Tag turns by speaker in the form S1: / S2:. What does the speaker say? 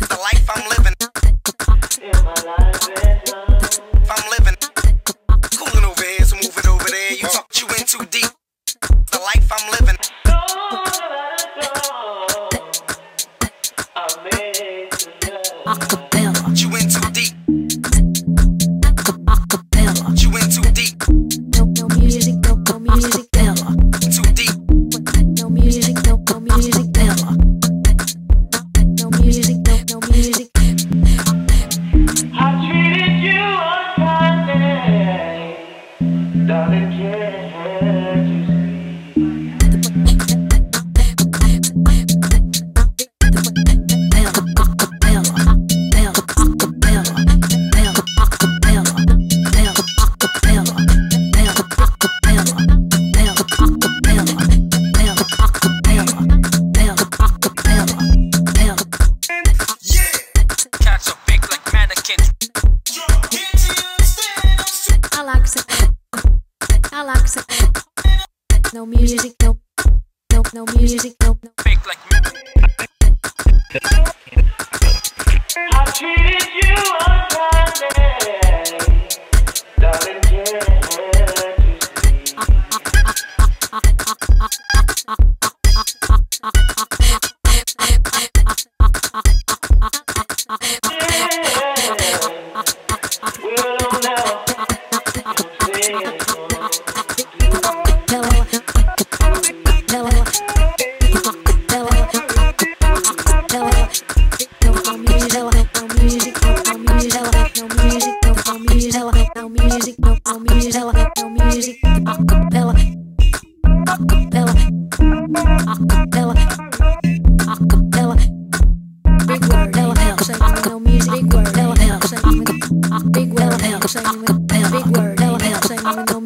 S1: The life I'm living. If I'm living. Cooling over here, so move it over there. You talk, you in too deep. The life I'm living.
S2: Acapella.
S1: You in too deep.
S2: Acapella.
S1: You in too deep.
S2: No music, no music. Acapella.
S1: Too deep.
S2: No music, no music. Acapella. No music, no music.
S3: I treated you unkindly, darling, can't you
S1: Catch a big like mannequins.
S2: I like it. No music, no music, no.
S1: Big like
S3: I treated you unkindly, darling, can't you see? Big word,